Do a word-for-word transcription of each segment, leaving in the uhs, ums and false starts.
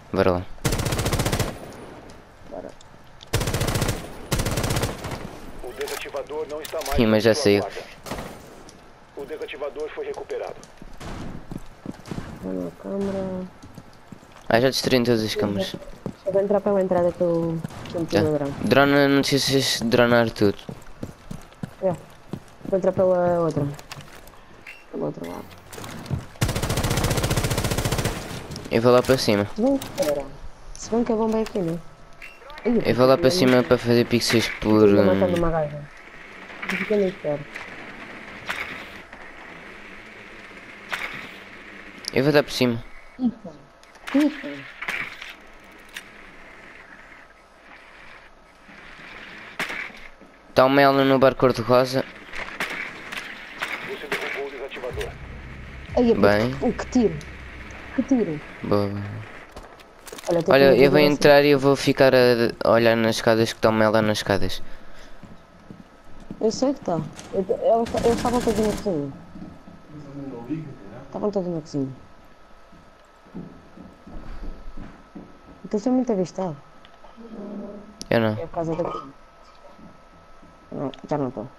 Bora lá. Bora. O desativador não está mais Sim, mas já sob sua saiu. guarda. O desativador foi recuperado. Vou na câmera. Ah, já destruí todas as câmaras. Eu vou entrar pela entrada que eu meti Já. no drone. Drone, não te esqueças de dronar tudo. É. Vou entrar pela outra. Pelo outro lado. Eu vou lá para cima. Se bem que, pera. Se bem que a bomba é aqui, né? Ih, Eu vou lá para fiquei cima muito- para fazer pixels por... Ainda matando hum, uma gaja. Fiquei muito perto. Eu vou dar por cima. Eita. Eita. Está o Melo no bar cor-de-rosa. Você derrubou o desativador. Ai, Bem. que, que tiro. Que tiro. Boa. Olha, tem Olha, que eu vou assim. entrar e eu vou ficar a olhar nas escadas que está o Melo nas escadas. Eu sei que está. Eles estavam todos na cozinha. Estavam todos na cozinha. Então sou muito avistado. Eu não. É por causa daqui. Não, já não estou.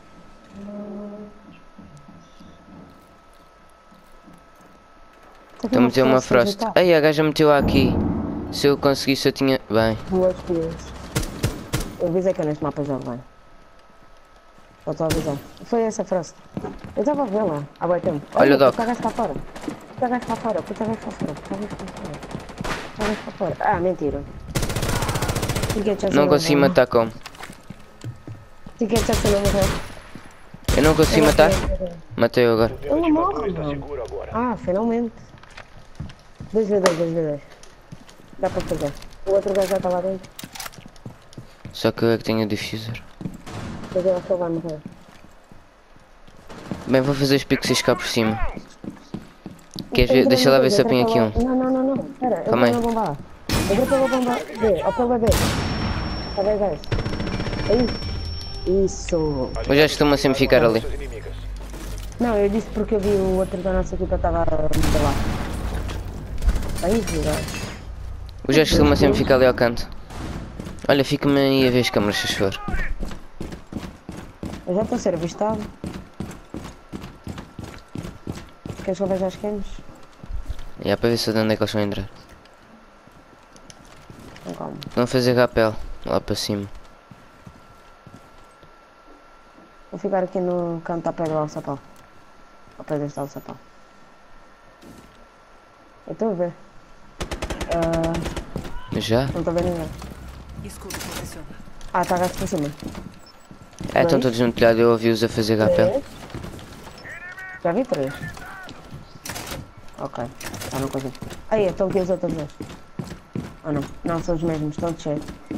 Estou a meter uma frost. Ai, a gaja meteu aqui. Se eu conseguisse eu tinha... Bem. Duas pias. Eu avisei que eu neste mapa jogo bem. Só estou a avisar. Foi essa frost. Eu estava a vê-la há bem tempo. Olha o Doc. Puta gajo está fora. Puta gajo está fora. Puta gajo está fora. Puta gajo está fora. Puta gajo está fora. Ah, mentira. Não consigo matar como? Fiquei de não morrer. Eu não consigo matar? Matei eu agora. O Eu não morro, desativador está não. seguro agora. Ah, finalmente. dois v dois, dois v dois. Dá para fazer. O outro gajo já está lá dentro. Só que eu é que tenho o diffuser. Mas eu acho que ele vai morrer. Bem, vou fazer os pixels cá por cima. Queres Entra ver? Deixa lá numa ver se eu coisa, ponho entra aqui um. pela- Não, não, não, não. Espera, eu vou Calma aí. na bomba A. Eu vou pela bomba B, ou pela B. Está bem, guys? Aí. Isso. Eu já costumo sempre ficar ali. Suas inimigas. Não, eu disse porque eu vi o outro da nossa equipa estava a meter lá. Aí, guys. Eu já costumo sempre ficar ali ao canto. Olha, fica-me aí a ver as câmaras, se for. Eu já estou a ser avistado. Queres que eu veja as cams? Já para ver se de onde é que eles vão entrar. Então calma. Vão fazer rapel, lá para cima. Vou ficar aqui no canto ao pé do alçapão. Ao pé deste alçapão. Eu estou a ver. Ah, Já? não estou a ver ninguém. Escudo posicionado. Ah, está gasto por cima. É, estão Dois. todos no telhado, eu ouvi-os a fazer rapel. Três. Já vi três. Ok. Ah, não consigo. Aí, estão aqui os outros dois. Ah, não. Não, são os mesmos. Estão de cheio.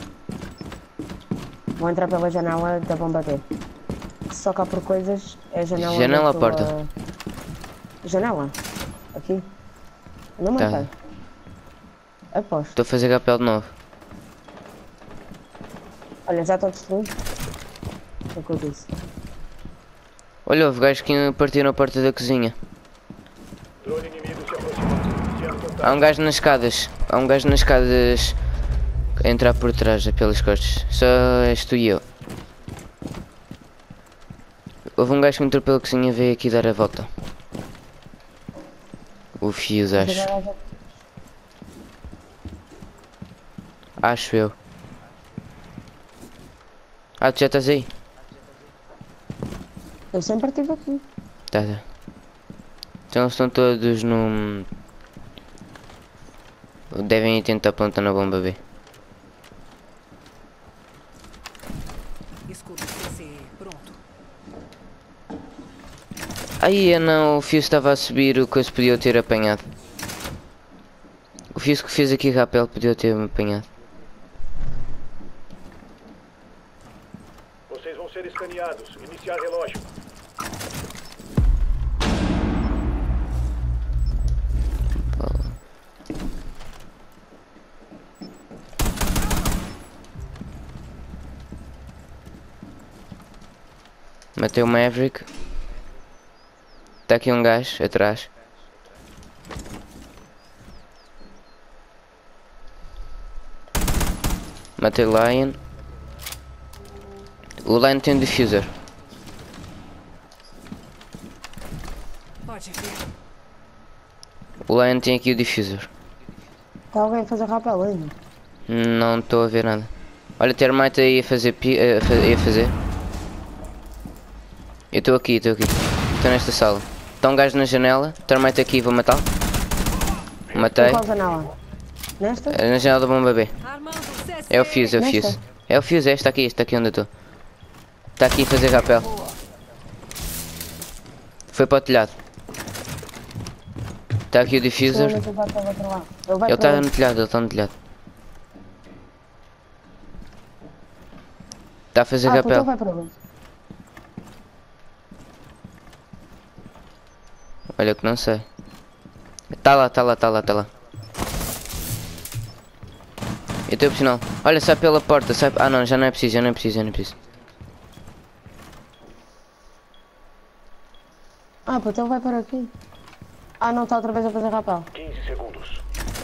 Vou entrar pela janela da bomba D. Se tocar por coisas, é a janela. Janela da ou tua- porta? Janela. Aqui. Não Tá. matei. Aposto. Estou a fazer rapel de novo. Olha, já estou destruído. É o que eu disse. Olha, houve gajos que partiram a porta da cozinha. Drone inimigo se aproximando. Sendo contato. Há um gajo nas escadas. Há um gajo nas escadas a entrar por trás, pelas costas. Só és tu e eu. Houve um gajo que entrou pela cozinha e veio aqui dar a volta. O Fios, acho. Acho eu. Ah, tu já estás aí? Eu sempre estive aqui. Tá, tá. Então eles estão todos num... Devem ir tentar plantar na bomba B. Escudo C C E pronto. Aí não, o Fios estava a subir, o coisa podia ter apanhado. O Fios que fez aqui rapel podia ter apanhado. Vocês vão ser escaneados. Iniciar relógio. Matei o Maverick. Está aqui um gajo atrás. Matei o Lion. O Lion tem um diffuser. Pode vir. O Lion tem aqui o diffuser. Está alguém a fazer rapel ainda? Não estou a ver nada. Olha, o Termite aí a fazer pi a, fa a fazer. Eu estou aqui, estou aqui. Estou nesta sala. Está um gajo na janela. Termite aqui, vou matá-lo. Matei. Em qual janela? Nesta? É na janela da bomba B. Armando C C. É o fuse, é o Nesta? fuse. É o fuse, é este aqui, este aqui onde eu estou. Está aqui a fazer rapel. Foi para o telhado. Está aqui o diffuser. Ele vai para o outro lado. Ele vai Ele para está onde? no telhado, ele está no telhado. Está a fazer Ah, puto, ele rapel. vai para onde? Olha que não sei. Está lá, está lá, está lá, está lá. Eu estou opcional. Olha, sai pela porta, sai. Ah não, já não é preciso, já não é preciso, já não é preciso. Ah, puto, ele vai para aqui. Ah, não, está outra vez a fazer rapel. quinze segundos.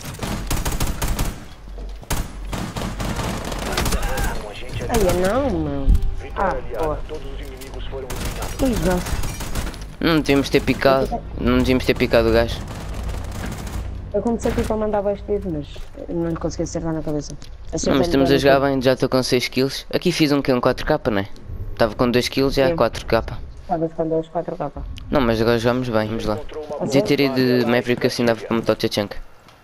Um agente Aí, não, meu. Vitória Ah, aliada. boa. Todos os inimigos foram eliminados. Pois não. Não devíamos ter picado. Não devíamos ter picado o gajo. Eu comecei aqui para mandar baixo tiros, mas não lhe consegui acertar na cabeça. Não, mas estamos a jogar bem, já estou com seis kills. Aqui fiz um que um quatro K, não é? Estava com dois kills, já é Sim. quatro K. Estavas com dois, quatro K. Não, mas agora jogamos bem, vamos lá. Encontrou uma Devia ter ido de bomba Maverick assim dava para matar o Tchank.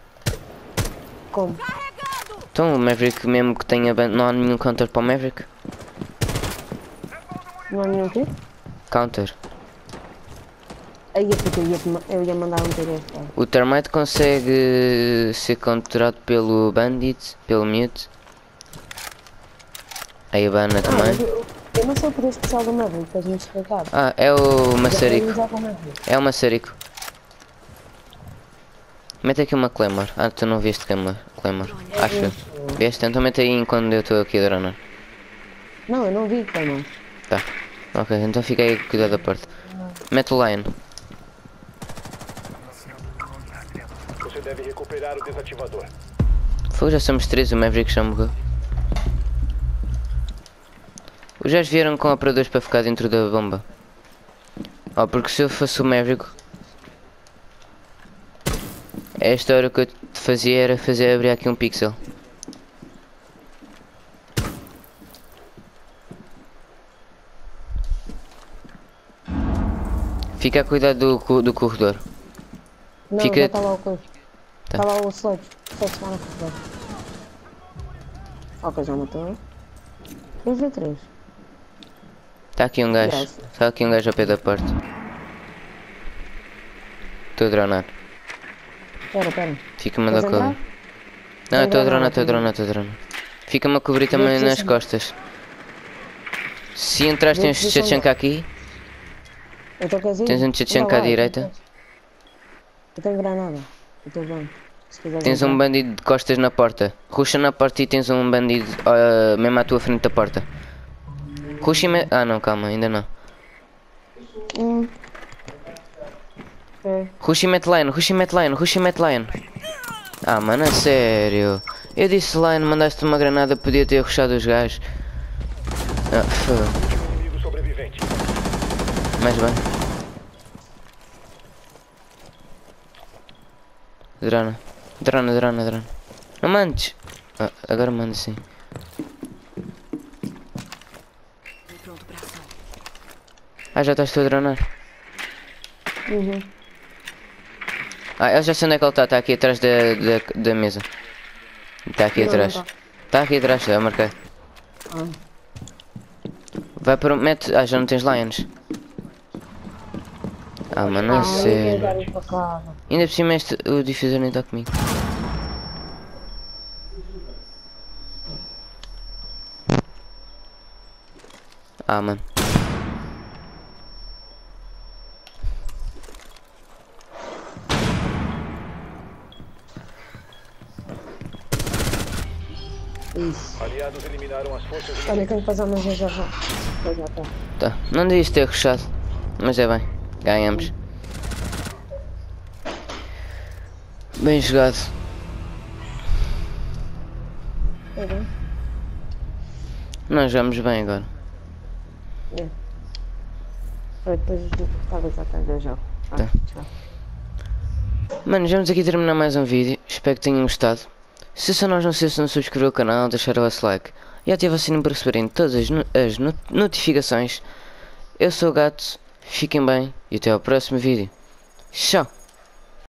Como? Então o Maverick mesmo que tenha ban- não há nenhum counter para o Maverick? Não há nenhum tiro? Counter. Aí, puto, eu ia, eu ia mandar um tiro a este lado. O Termite consegue ser counterado pelo Bandit, pelo Mute. Aí a Bana Ah, mas também. eu, eu não sei o poder especial do Maverick, tens-me de explicar. Ah, é o Maçarico. Já com o Maverick. É o Maçarico. Mete aqui uma Claymore. Ah, tu não viste Claymore. Claymore. Acho eu. Viste? Então mete aí enquanto eu estou aqui a dronar. Não, eu não vi, foi não. Tá. Ok, então fica aí a cuidar da porta. Mete o Lion. Você deve recuperar o desativador. Foi, já somos três, o Maverick já morreu. Os gajos vieram com operadores para ficar dentro da bomba. Oh, porque se eu fosse o Maverick... Esta hora que eu te fazia era fazer abrir aqui um pixel. Fica a cuidar do, co- do corredor. Não, Fica- já está lá o coisa. Tá. Está lá o Sledge. O Sledge está na corredor. Ok, já matou. três v três. Está aqui um gajo. Yes. Está aqui um gajo ao pé da porta. Estou a dronar. Espera, espera. Fica-me a dar Queres cover. entrar? Não, estou a dronar, dronar, estou a então. dronar, estou a dronar. Fica-me a cobrir também Vê-te nas assim. costas. Se entrares tens Vê-te assim. Tchanka aqui. Eu estou quase Tens um Tchanka à direita. Eu tenho granada. Eu estou bem. Se quiseres Tens um entrar. bandido de costas na porta. Ruxa na porta e tens um bandido ah, mesmo à tua frente da porta. Ruxa e me... Ah não, calma, ainda não. Hum. É. Ruxa e mete line, ruxa e mete line, ruxa e mete line. Ah mano, a sério. Eu disse line, mandaste uma granada, podia ter ruxado os gajos. Ah, foda. Último inimigo sobrevivente. Mais bem. Drona. Drona, drona, drona. Não mandes. Ah, agora manda sim. Pronto para ação. Ah, já estás tu a dronar. Uhum. Ah, eu já sei onde é que ele está, está aqui atrás da, da, da mesa. Está aqui Não, atrás. não tá. Está aqui atrás, já marquei. Ah. Vai para o... Mete... Ah, já não tens lions. Ah, mano, não Ah, eu ia sei. dar isso para casa. Ainda por cima este, o difusor nem está comigo. Ah, mano. Isso. Aliados eliminaram as forças Olha, inimigas. tenho que fazer umas vezes já. Pois já está. Tá. Não devias ter rushado. Mas é bem. Ganhamos. Bem jogado. Tá bem? Nós vamos bem agora. É. Eu depois talvez até do jogo. Ah, Tá. tchau. Mano, vamos aqui terminar mais um vídeo. Espero que tenham gostado. Se só nós não se esqueçam de subscrever o canal, deixar o vosso like e ativar o sininho para receberem todas as, no as not notificações. Eu sou o Gato, fiquem bem e até ao próximo vídeo. Tchau!